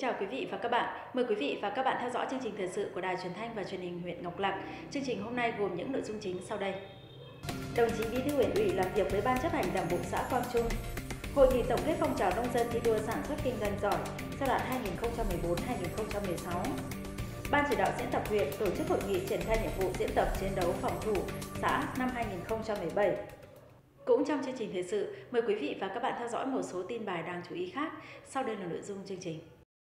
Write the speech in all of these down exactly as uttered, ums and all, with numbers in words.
chào quý vị và các bạn. Mời quý vị và các bạn theo dõi chương trình thời sự của Đài Truyền thanh và Truyền hình huyện Ngọc Lặc. Chương trình hôm nay gồm những nội dung chính sau đây. Đồng chí Bí thư huyện ủy làm việc với Ban chấp hành Đảng bộ xã Quang Trung. Hội nghị tổng kết phong trào nông dân thi đua sản xuất kinh doanh giỏi giai đoạn hai nghìn không trăm mười bốn đến hai nghìn không trăm mười sáu. Ban chỉ đạo diễn tập huyện tổ chức hội nghị triển khai nhiệm vụ diễn tập chiến đấu phòng thủ xã năm hai nghìn không trăm mười bảy. Cũng trong chương trình thời sự, mời quý vị và các bạn theo dõi một số tin bài đáng chú ý khác. Sau đây là nội dung chương trình.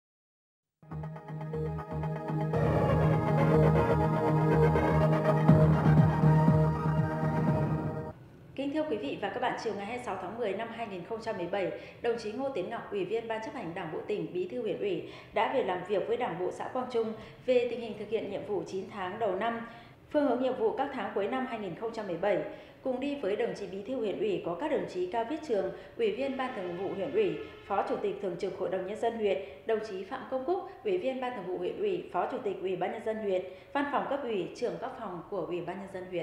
Kính thưa quý vị và các bạn, chiều ngày hai mươi sáu tháng mười năm hai nghìn không trăm mười bảy, đồng chí Ngô Tiến Ngọc, Ủy viên Ban chấp hành Đảng bộ tỉnh, Bí thư huyện ủy đã về làm việc với Đảng bộ xã Quang Trung về tình hình thực hiện nhiệm vụ chín tháng đầu năm, phương hướng nhiệm vụ các tháng cuối năm hai nghìn không trăm mười bảy. Cùng đi với đồng chí Bí thư huyện ủy có các đồng chí Cao Viết Trường, Ủy viên Ban Thường vụ huyện ủy, Phó Chủ tịch Thường trực Hội đồng Nhân dân huyện, đồng chí Phạm Công Cúc, Ủy viên Ban Thường vụ huyện ủy, Phó Chủ tịch Ủy ban Nhân dân huyện, Văn phòng cấp ủy, trưởng các phòng của Ủy ban Nhân dân huyện.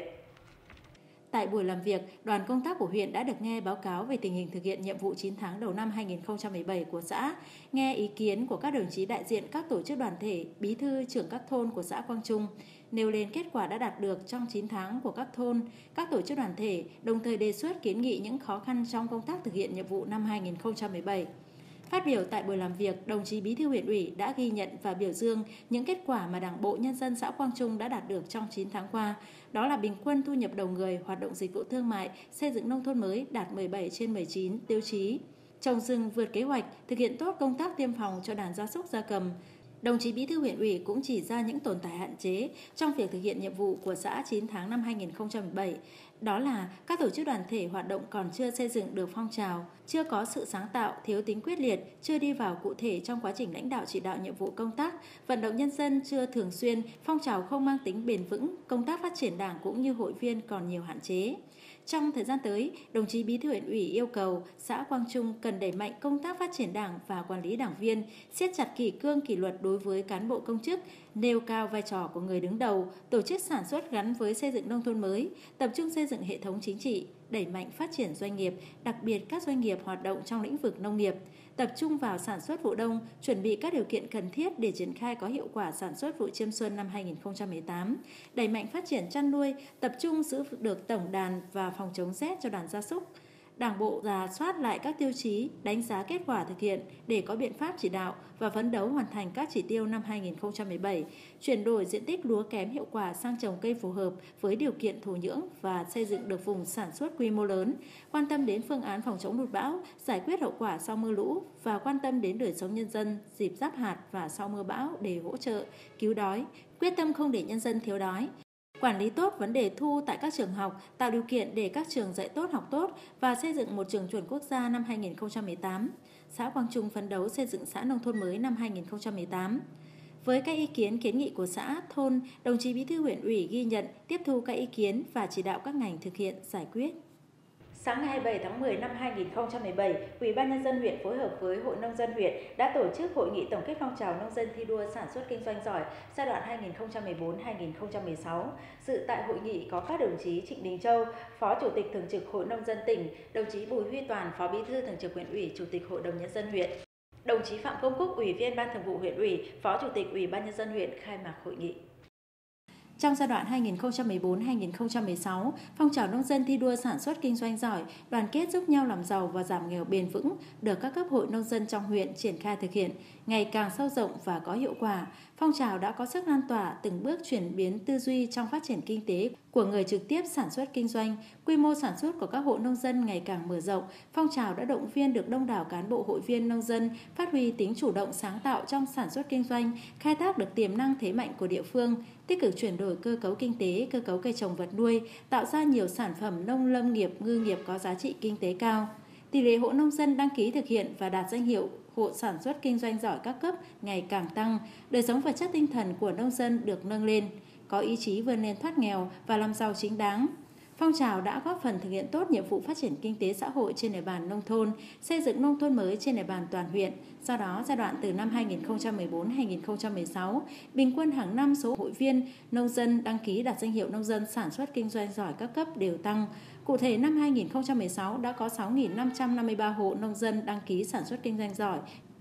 Tại buổi làm việc, đoàn công tác của huyện đã được nghe báo cáo về tình hình thực hiện nhiệm vụ chín tháng đầu năm hai nghìn không trăm mười bảy của xã, nghe ý kiến của các đồng chí đại diện các tổ chức đoàn thể, bí thư trưởng các thôn của xã Quang Trung, nêu lên kết quả đã đạt được trong chín tháng của các thôn, các tổ chức đoàn thể, đồng thời đề xuất kiến nghị những khó khăn trong công tác thực hiện nhiệm vụ năm hai nghìn không trăm mười bảy. Phát biểu tại buổi làm việc, đồng chí Bí thư huyện ủy đã ghi nhận và biểu dương những kết quả mà Đảng bộ Nhân dân xã Quang Trung đã đạt được trong chín tháng qua. Đó là bình quân thu nhập đầu người, hoạt động dịch vụ thương mại, xây dựng nông thôn mới đạt mười bảy trên mười chín tiêu chí, trồng rừng vượt kế hoạch, thực hiện tốt công tác tiêm phòng cho đàn gia súc gia cầm. Đồng chí Bí thư huyện ủy cũng chỉ ra những tồn tại hạn chế trong việc thực hiện nhiệm vụ của xã chín tháng năm hai nghìn không trăm mười bảy. Đó là các tổ chức đoàn thể hoạt động còn chưa xây dựng được phong trào, chưa có sự sáng tạo, thiếu tính quyết liệt, chưa đi vào cụ thể trong quá trình lãnh đạo chỉ đạo nhiệm vụ công tác, vận động nhân dân chưa thường xuyên, phong trào không mang tính bền vững, công tác phát triển đảng cũng như hội viên còn nhiều hạn chế. Trong thời gian tới, đồng chí Bí thư huyện ủy yêu cầu xã Quang Trung cần đẩy mạnh công tác phát triển đảng và quản lý đảng viên, siết chặt kỷ cương kỷ luật đối với cán bộ công chức, nêu cao vai trò của người đứng đầu, tổ chức sản xuất gắn với xây dựng nông thôn mới, tập trung xây dựng hệ thống chính trị, đẩy mạnh phát triển doanh nghiệp, đặc biệt các doanh nghiệp hoạt động trong lĩnh vực nông nghiệp, tập trung vào sản xuất vụ đông, chuẩn bị các điều kiện cần thiết để triển khai có hiệu quả sản xuất vụ chiêm xuân năm hai nghìn không trăm mười tám, đẩy mạnh phát triển chăn nuôi, tập trung giữ được tổng đàn và phòng chống rét cho đàn gia súc. Đảng bộ rà soát lại các tiêu chí, đánh giá kết quả thực hiện để có biện pháp chỉ đạo và phấn đấu hoàn thành các chỉ tiêu năm hai nghìn không trăm mười bảy, chuyển đổi diện tích lúa kém hiệu quả sang trồng cây phù hợp với điều kiện thổ nhưỡng và xây dựng được vùng sản xuất quy mô lớn, quan tâm đến phương án phòng chống lụt bão, giải quyết hậu quả sau mưa lũ và quan tâm đến đời sống nhân dân dịp giáp hạt và sau mưa bão để hỗ trợ, cứu đói, quyết tâm không để nhân dân thiếu đói. Quản lý tốt vấn đề thu tại các trường học, tạo điều kiện để các trường dạy tốt học tốt và xây dựng một trường chuẩn quốc gia năm hai nghìn không trăm mười tám. Xã Quang Trung phấn đấu xây dựng xã nông thôn mới năm hai nghìn không trăm mười tám. Với các ý kiến kiến nghị của xã, thôn, đồng chí Bí thư huyện ủy ghi nhận, tiếp thu các ý kiến và chỉ đạo các ngành thực hiện, giải quyết. Sáng ngày hai mươi bảy tháng mười năm hai nghìn không trăm mười bảy, Ủy ban Nhân dân huyện phối hợp với Hội Nông dân huyện đã tổ chức hội nghị tổng kết phong trào nông dân thi đua sản xuất kinh doanh giỏi giai đoạn hai nghìn không trăm mười bốn đến hai nghìn không trăm mười sáu. Dự tại hội nghị có các đồng chí Trịnh Đình Châu, Phó Chủ tịch Thường trực Hội Nông dân tỉnh, đồng chí Bùi Huy Toàn, Phó Bí thư Thường trực huyện ủy, Chủ tịch Hội đồng Nhân dân huyện, đồng chí Phạm Công Cúc, Ủy viên Ban Thường vụ huyện ủy, Phó Chủ tịch Ủy ban Nhân dân huyện khai mạc hội nghị. Trong giai đoạn hai nghìn không trăm mười bốn đến hai nghìn không trăm mười sáu, phong trào nông dân thi đua sản xuất kinh doanh giỏi, đoàn kết giúp nhau làm giàu và giảm nghèo bền vững được các cấp hội nông dân trong huyện triển khai thực hiện ngày càng sâu rộng và có hiệu quả. Phong trào đã có sức lan tỏa, từng bước chuyển biến tư duy trong phát triển kinh tế của người trực tiếp sản xuất kinh doanh. Quy mô sản xuất của các hộ nông dân ngày càng mở rộng. Phong trào đã động viên được đông đảo cán bộ hội viên nông dân phát huy tính chủ động sáng tạo trong sản xuất kinh doanh, khai thác được tiềm năng thế mạnh của địa phương, tích cực chuyển đổi cơ cấu kinh tế, cơ cấu cây trồng vật nuôi, tạo ra nhiều sản phẩm nông lâm nghiệp, ngư nghiệp có giá trị kinh tế cao. Tỷ lệ hộ nông dân đăng ký thực hiện và đạt danh hiệu hộ sản xuất kinh doanh giỏi các cấp ngày càng tăng, đời sống vật chất tinh thần của nông dân được nâng lên, có ý chí vươn lên thoát nghèo và làm giàu chính đáng. Phong trào đã góp phần thực hiện tốt nhiệm vụ phát triển kinh tế xã hội trên địa bàn nông thôn, xây dựng nông thôn mới trên địa bàn toàn huyện. Do đó, giai đoạn từ năm hai nghìn không trăm mười bốn đến hai nghìn không trăm mười sáu, bình quân hàng năm số hội viên nông dân đăng ký đạt danh hiệu nông dân sản xuất kinh doanh giỏi các cấp đều tăng. Cụ thể, năm hai nghìn không trăm mười sáu đã có sáu nghìn năm trăm năm mươi ba hộ nông dân đăng ký sản xuất kinh doanh giỏi,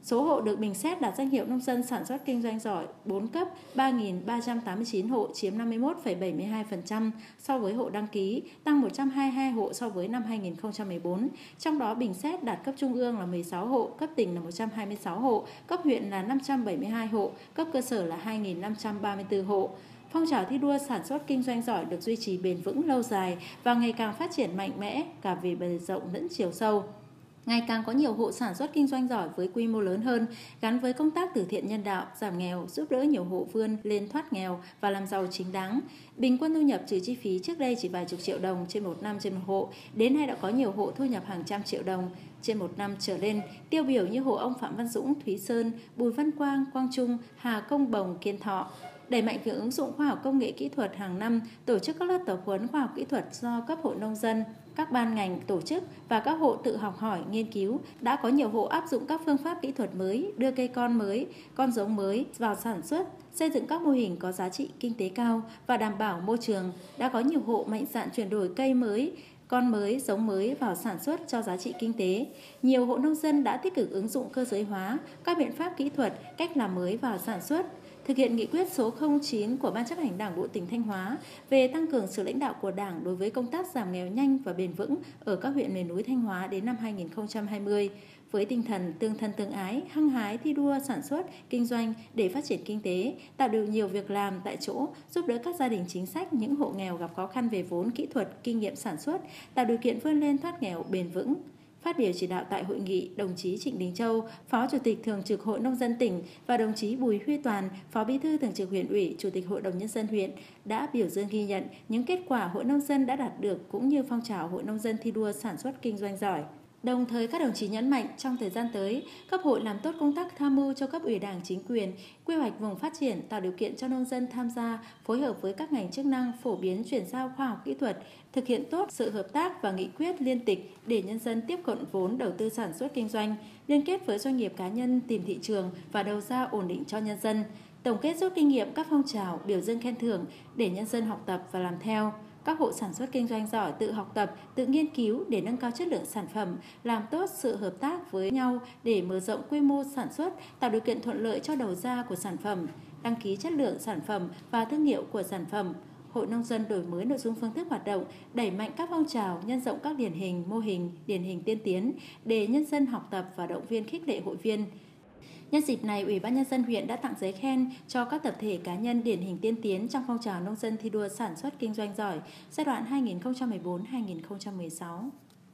Số hộ được bình xét đạt danh hiệu nông dân sản xuất kinh doanh giỏi bốn cấp ba nghìn ba trăm tám mươi chín hộ, chiếm năm mươi mốt phẩy bảy mươi hai phần trăm so với hộ đăng ký, tăng một trăm hai mươi hai hộ so với năm hai nghìn không trăm mười bốn. Trong đó bình xét đạt cấp trung ương là mười sáu hộ, cấp tỉnh là một trăm hai mươi sáu hộ, cấp huyện là năm trăm bảy mươi hai hộ, cấp cơ sở là hai nghìn năm trăm ba mươi tư hộ. Phong trào thi đua sản xuất kinh doanh giỏi được duy trì bền vững lâu dài và ngày càng phát triển mạnh mẽ cả về bề rộng lẫn chiều sâu. Ngày càng có nhiều hộ sản xuất kinh doanh giỏi với quy mô lớn hơn, gắn với công tác từ thiện nhân đạo, giảm nghèo, giúp đỡ nhiều hộ vươn lên thoát nghèo và làm giàu chính đáng. Bình quân thu nhập trừ chi phí trước đây chỉ vài chục triệu đồng trên một năm trên một hộ, đến nay đã có nhiều hộ thu nhập hàng trăm triệu đồng trên một năm trở lên. Tiêu biểu như hộ ông Phạm Văn Dũng, Thúy Sơn, Bùi Văn Quang, Quang Trung, Hà Công Bồng, Kiên Thọ. Đẩy mạnh việc ứng dụng khoa học công nghệ kỹ thuật hàng năm, tổ chức các lớp tập huấn khoa học kỹ thuật do cấp hội nông dân, các ban ngành tổ chức và các hộ tự học hỏi, nghiên cứu. Đã có nhiều hộ áp dụng các phương pháp kỹ thuật mới, đưa cây con mới, con giống mới vào sản xuất, xây dựng các mô hình có giá trị kinh tế cao và đảm bảo môi trường. Đã có nhiều hộ mạnh dạn chuyển đổi cây mới, con mới, giống mới vào sản xuất cho giá trị kinh tế. Nhiều hộ nông dân đã tích cực ứng dụng cơ giới hóa, các biện pháp kỹ thuật, cách làm mới vào sản xuất. Thực hiện nghị quyết số không chín của Ban chấp hành Đảng bộ tỉnh Thanh Hóa về tăng cường sự lãnh đạo của Đảng đối với công tác giảm nghèo nhanh và bền vững ở các huyện miền núi Thanh Hóa đến năm hai nghìn không trăm hai mươi, với tinh thần tương thân tương ái, hăng hái thi đua sản xuất, kinh doanh để phát triển kinh tế, tạo được nhiều việc làm tại chỗ, giúp đỡ các gia đình chính sách, những hộ nghèo gặp khó khăn về vốn, kỹ thuật, kinh nghiệm sản xuất, tạo điều kiện vươn lên thoát nghèo bền vững. Phát biểu chỉ đạo tại hội nghị, đồng chí Trịnh Đình Châu, Phó Chủ tịch Thường trực Hội Nông dân tỉnh và đồng chí Bùi Huy Toàn, Phó Bí thư Thường trực Huyện ủy, Chủ tịch Hội đồng Nhân dân huyện đã biểu dương ghi nhận những kết quả Hội Nông dân đã đạt được cũng như phong trào Hội Nông dân thi đua sản xuất kinh doanh giỏi. Đồng thời, các đồng chí nhấn mạnh trong thời gian tới, cấp hội làm tốt công tác tham mưu cho cấp ủy Đảng, chính quyền, quy hoạch vùng phát triển, tạo điều kiện cho nông dân tham gia, phối hợp với các ngành chức năng, phổ biến chuyển giao khoa học kỹ thuật, thực hiện tốt sự hợp tác và nghị quyết liên tịch để nhân dân tiếp cận vốn đầu tư sản xuất kinh doanh, liên kết với doanh nghiệp cá nhân tìm thị trường và đầu ra ổn định cho nhân dân. Tổng kết rút kinh nghiệm các phong trào, biểu dương khen thưởng để nhân dân học tập và làm theo. Các hộ sản xuất kinh doanh giỏi tự học tập, tự nghiên cứu để nâng cao chất lượng sản phẩm, làm tốt sự hợp tác với nhau để mở rộng quy mô sản xuất, tạo điều kiện thuận lợi cho đầu ra của sản phẩm, đăng ký chất lượng sản phẩm và thương hiệu của sản phẩm. Hội nông dân đổi mới nội dung phương thức hoạt động, đẩy mạnh các phong trào, nhân rộng các điển hình, mô hình, điển hình tiên tiến để nhân dân học tập và động viên khích lệ hội viên. Nhân dịp này, Ủy ban Nhân dân huyện đã tặng giấy khen cho các tập thể cá nhân điển hình tiên tiến trong phong trào nông dân thi đua sản xuất kinh doanh giỏi giai đoạn hai nghìn không trăm mười bốn đến hai nghìn không trăm mười sáu.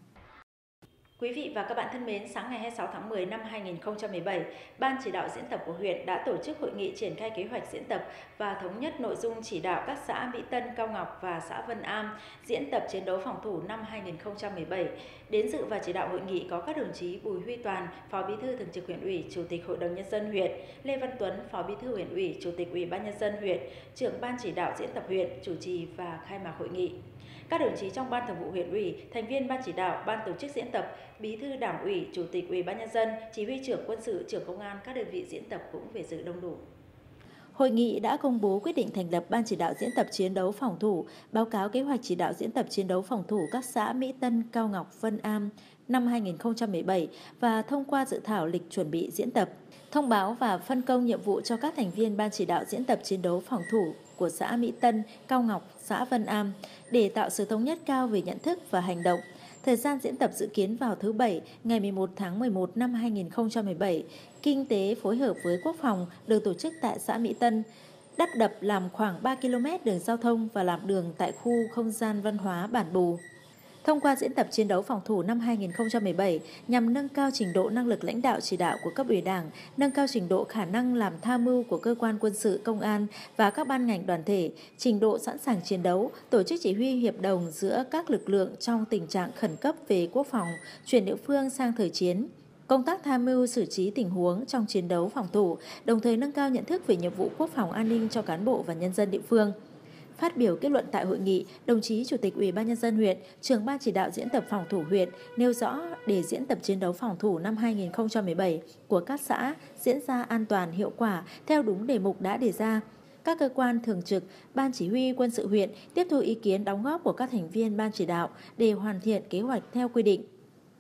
Quý vị và các bạn thân mến, sáng ngày hai mươi sáu tháng mười năm hai nghìn không trăm mười bảy, Ban chỉ đạo diễn tập của huyện đã tổ chức hội nghị triển khai kế hoạch diễn tập và thống nhất nội dung chỉ đạo các xã Mỹ Tân, Cao Ngọc và xã Vân Am diễn tập chiến đấu phòng thủ năm hai nghìn không trăm mười bảy. Đến dự và chỉ đạo hội nghị có các đồng chí Bùi Huy Toàn, Phó Bí thư Thường trực Huyện ủy, Chủ tịch Hội đồng Nhân dân huyện, Lê Văn Tuấn, Phó Bí thư Huyện ủy, Chủ tịch Ủy ban Nhân dân huyện, trưởng Ban chỉ đạo diễn tập huyện chủ trì và khai mạc hội nghị. Các đồng chí trong Ban Thường vụ Huyện ủy, thành viên Ban chỉ đạo, Ban tổ chức diễn tập, Bí thư Đảng ủy, Chủ tịch Ủy ban Nhân dân, Chỉ huy trưởng quân sự, trưởng công an các đơn vị diễn tập cũng về dự đông đủ. Hội nghị đã công bố quyết định thành lập Ban chỉ đạo diễn tập chiến đấu phòng thủ, báo cáo kế hoạch chỉ đạo diễn tập chiến đấu phòng thủ các xã Mỹ Tân, Cao Ngọc, Vân Am năm hai nghìn không trăm mười bảy và thông qua dự thảo lịch chuẩn bị diễn tập, thông báo và phân công nhiệm vụ cho các thành viên Ban chỉ đạo diễn tập chiến đấu phòng thủ của xã Mỹ Tân, Cao Ngọc, xã Vân Am để tạo sự thống nhất cao về nhận thức và hành động. Thời gian diễn tập dự kiến vào thứ Bảy, ngày mười một tháng mười một năm hai nghìn không trăm mười bảy. Kinh tế phối hợp với Quốc phòng được tổ chức tại xã Mỹ Tân, đắp đập làm khoảng ba ki lô mét đường giao thông và làm đường tại khu không gian văn hóa Bản Bù. Thông qua diễn tập chiến đấu phòng thủ năm hai nghìn không trăm mười bảy nhằm nâng cao trình độ năng lực lãnh đạo chỉ đạo của cấp ủy Đảng, nâng cao trình độ khả năng làm tham mưu của cơ quan quân sự, công an và các ban ngành đoàn thể, trình độ sẵn sàng chiến đấu, tổ chức chỉ huy hiệp đồng giữa các lực lượng trong tình trạng khẩn cấp về quốc phòng, chuyển địa phương sang thời chiến. Công tác tham mưu xử trí tình huống trong chiến đấu phòng thủ, đồng thời nâng cao nhận thức về nhiệm vụ quốc phòng an ninh cho cán bộ và nhân dân địa phương. Phát biểu kết luận tại hội nghị, đồng chí Chủ tịch Ủy ban Nhân dân huyện, trưởng Ban chỉ đạo diễn tập phòng thủ huyện nêu rõ để diễn tập chiến đấu phòng thủ năm hai nghìn không trăm mười bảy của các xã diễn ra an toàn, hiệu quả theo đúng đề mục đã đề ra. Các cơ quan thường trực, Ban chỉ huy quân sự huyện tiếp thu ý kiến đóng góp của các thành viên Ban chỉ đạo để hoàn thiện kế hoạch theo quy định.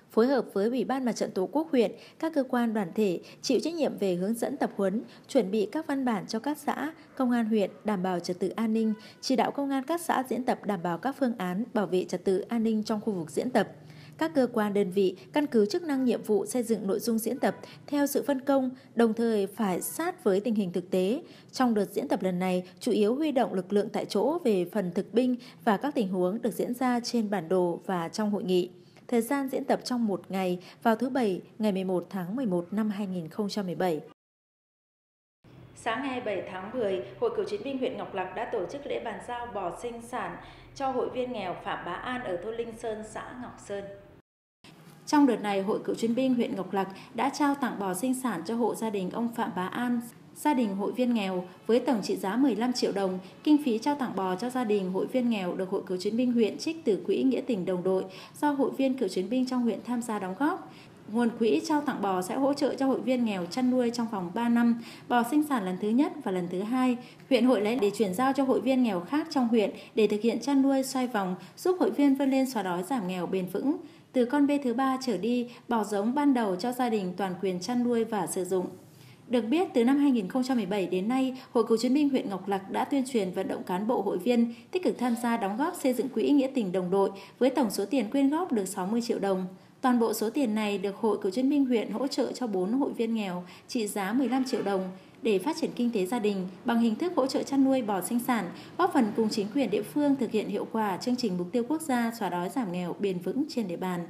phối hợp với Ủy ban Mặt trận Tổ quốc huyện, các cơ quan đoàn thể chịu trách nhiệm về hướng dẫn tập huấn, chuẩn bị các văn bản cho các xã, công an huyện đảm bảo trật tự an ninh, chỉ đạo công an các xã diễn tập đảm bảo các phương án bảo vệ trật tự an ninh trong khu vực diễn tập. Các cơ quan đơn vị căn cứ chức năng nhiệm vụ xây dựng nội dung diễn tập theo sự phân công, đồng thời phải sát với tình hình thực tế. Trong đợt diễn tập lần này, chủ yếu huy động lực lượng tại chỗ về phần thực binh và các tình huống được diễn ra trên bản đồ và trong hội nghị. Thời gian diễn tập trong một ngày vào thứ Bảy, ngày mười một tháng mười một năm hai nghìn không trăm mười bảy. Sáng ngày bảy tháng mười, Hội Cựu chiến binh huyện Ngọc Lặc đã tổ chức lễ bàn giao bò sinh sản cho hội viên nghèo Phạm Bá An ở thôn Linh Sơn, xã Ngọc Sơn. Trong đợt này, Hội Cựu chiến binh huyện Ngọc Lặc đã trao tặng bò sinh sản cho hộ gia đình ông Phạm Bá An, gia đình hội viên nghèo với tổng trị giá mười lăm triệu đồng. Kinh phí trao tặng bò cho gia đình hội viên nghèo được Hội Cựu chiến binh huyện trích từ quỹ Nghĩa tình đồng đội do hội viên cựu chiến binh trong huyện tham gia đóng góp. Nguồn quỹ trao tặng bò sẽ hỗ trợ cho hội viên nghèo chăn nuôi trong vòng ba năm, bò sinh sản lần thứ nhất và lần thứ hai. Huyện hội lấy để chuyển giao cho hội viên nghèo khác trong huyện để thực hiện chăn nuôi xoay vòng, giúp hội viên vươn lên xóa đói giảm nghèo bền vững. Từ con bê thứ ba trở đi, bò giống ban đầu cho gia đình toàn quyền chăn nuôi và sử dụng. Được biết, từ năm hai nghìn không trăm mười bảy đến nay, Hội Cựu chiến binh huyện Ngọc Lặc đã tuyên truyền vận động cán bộ hội viên tích cực tham gia đóng góp xây dựng quỹ Nghĩa tình đồng đội với tổng số tiền quyên góp được sáu mươi triệu đồng. Toàn bộ số tiền này được Hội Cựu chiến binh huyện hỗ trợ cho bốn hội viên nghèo trị giá mười lăm triệu đồng để phát triển kinh tế gia đình bằng hình thức hỗ trợ chăn nuôi bò sinh sản, góp phần cùng chính quyền địa phương thực hiện hiệu quả chương trình mục tiêu quốc gia xóa đói giảm nghèo bền vững trên địa bàn.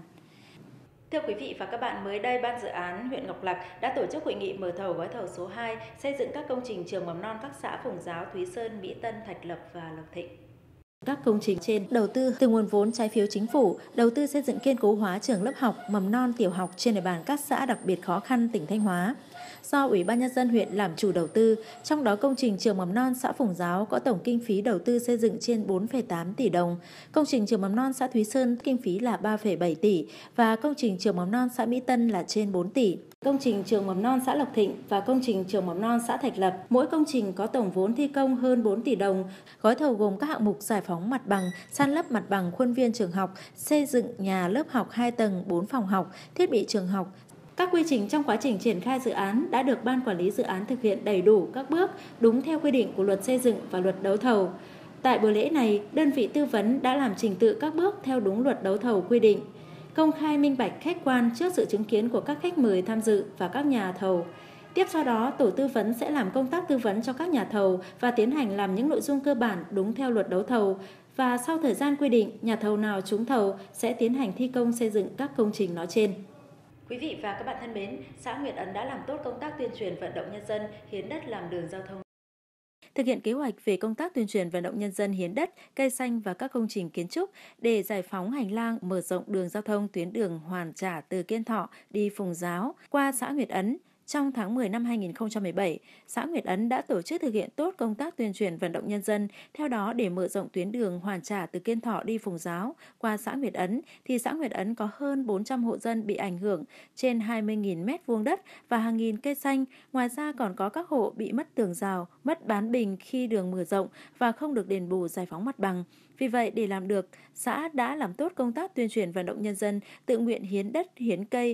Thưa quý vị và các bạn, mới đây Ban dự án huyện Ngọc Lặc đã tổ chức hội nghị mở thầu gói thầu số hai xây dựng các công trình trường mầm non các xã Phùng Giáo, Thúy Sơn, Mỹ Tân, Thạch Lập và Lộc Thịnh. Các công trình trên đầu tư từ nguồn vốn trái phiếu chính phủ, đầu tư xây dựng kiên cố hóa trường lớp học, mầm non, tiểu học trên địa bàn các xã đặc biệt khó khăn tỉnh Thanh Hóa. Do Ủy ban Nhân dân huyện làm chủ đầu tư, trong đó công trình trường mầm non xã Phùng Giáo có tổng kinh phí đầu tư xây dựng trên bốn phẩy tám tỷ đồng, công trình trường mầm non xã Thúy Sơn kinh phí là ba phẩy bảy tỷ và công trình trường mầm non xã Mỹ Tân là trên bốn tỷ. Công trình trường mầm non xã Lộc Thịnh và công trình trường mầm non xã Thạch Lập, mỗi công trình có tổng vốn thi công hơn bốn tỷ đồng. Gói thầu gồm các hạng mục giải phóng mặt bằng, san lấp mặt bằng khuôn viên trường học, xây dựng nhà lớp học hai tầng, bốn phòng học, thiết bị trường học. Các quy trình trong quá trình triển khai dự án đã được Ban Quản lý Dự án thực hiện đầy đủ các bước đúng theo quy định của Luật Xây dựng và Luật Đấu thầu. Tại buổi lễ này, đơn vị tư vấn đã làm trình tự các bước theo đúng Luật Đấu thầu quy định, công khai minh bạch khách quan trước sự chứng kiến của các khách mời tham dự và các nhà thầu. Tiếp sau đó, tổ tư vấn sẽ làm công tác tư vấn cho các nhà thầu và tiến hành làm những nội dung cơ bản đúng theo Luật Đấu thầu. Và sau thời gian quy định, nhà thầu nào trúng thầu sẽ tiến hành thi công xây dựng các công trình nói trên. Quý vị và các bạn thân mến, xã Nguyệt Ấn đã làm tốt công tác tuyên truyền vận động nhân dân hiến đất làm đường giao thông. Thực hiện kế hoạch về công tác tuyên truyền vận động nhân dân hiến đất, cây xanh và các công trình kiến trúc để giải phóng hành lang, mở rộng đường giao thông tuyến đường hoàn trả từ Kiên Thọ đi Phùng Giáo qua xã Nguyệt Ấn. Trong tháng mười năm hai nghìn không trăm mười bảy, xã Nguyệt Ấn đã tổ chức thực hiện tốt công tác tuyên truyền vận động nhân dân. Theo đó, để mở rộng tuyến đường hoàn trả từ Kiên Thọ đi Phùng Giáo qua xã Nguyệt Ấn, thì xã Nguyệt Ấn có hơn bốn trăm hộ dân bị ảnh hưởng, trên hai mươi nghìn mét vuông đất và hàng nghìn cây xanh. Ngoài ra còn có các hộ bị mất tường rào, mất bán bình khi đường mở rộng và không được đền bù giải phóng mặt bằng. Vì vậy, để làm được, xã đã làm tốt công tác tuyên truyền vận động nhân dân tự nguyện hiến đất, hiến cây.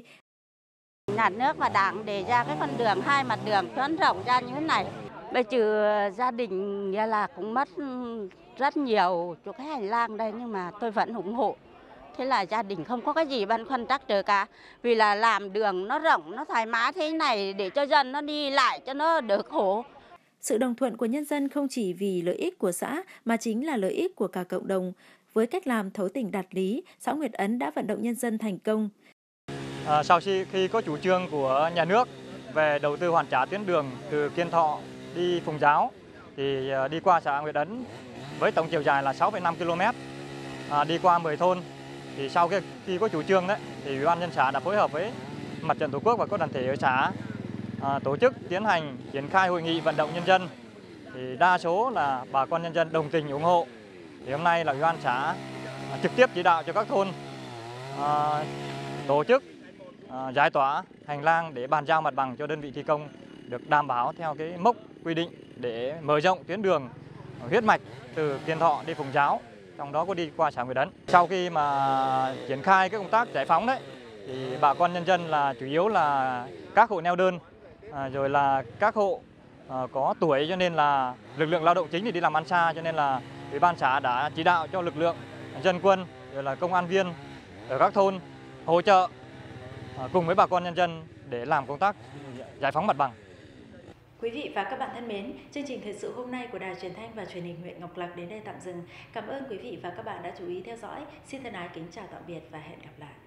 Nhà nước và Đảng đề ra cái con đường hai mặt đường thoáng rộng ra như thế này. Bây giờ gia đình nghĩa là cũng mất rất nhiều chỗ cái hành lang đây nhưng mà tôi vẫn ủng hộ. Thế là gia đình không có cái gì băn khoăn trắc trở cả. Vì là làm đường nó rộng, nó thoải mái thế này để cho dân nó đi lại cho nó đỡ khổ. Sự đồng thuận của nhân dân không chỉ vì lợi ích của xã mà chính là lợi ích của cả cộng đồng. Với cách làm thấu tình đạt lý, xã Nguyệt Ấn đã vận động nhân dân thành công. À, sau khi, khi có chủ trương của nhà nước về đầu tư hoàn trả tuyến đường từ Kiên Thọ đi Phùng Giáo thì à, đi qua xã Nguyệt Ấn với tổng chiều dài là sáu phẩy năm ki lô mét, à, đi qua mười thôn. Thì sau khi, khi có chủ trương đấy thì Ủy ban nhân xã đã phối hợp với Mặt trận Tổ quốc và các đoàn thể ở xã à, tổ chức tiến hành triển khai hội nghị vận động nhân dân. Thì đa số là bà con nhân dân đồng tình ủng hộ. Thì hôm nay là Ủy ban xã à, trực tiếp chỉ đạo cho các thôn à, tổ chức À, giải tỏa hành lang để bàn giao mặt bằng cho đơn vị thi công được đảm bảo theo cái mốc quy định để mở rộng tuyến đường huyết mạch từ Kiên Thọ đi Phùng Giáo, trong đó có đi qua xã Nguyệt Ấn. Sau khi mà triển khai cái công tác giải phóng đấy thì bà con nhân dân là chủ yếu là các hộ neo đơn, à, rồi là các hộ à, có tuổi, cho nên là lực lượng lao động chính thì đi làm ăn xa, cho nên là Ủy ban xã đã chỉ đạo cho lực lượng dân quân rồi là công an viên ở các thôn hỗ trợ à, cùng với bà con nhân dân để làm công tác giải phóng mặt bằng. Quý vị và các bạn thân mến, chương trình thời sự hôm nay của Đài Truyền thanh và Truyền hình huyện Ngọc Lặc đến đây tạm dừng. Cảm ơn quý vị và các bạn đã chú ý theo dõi. Xin thân ái kính chào tạm biệt và hẹn gặp lại.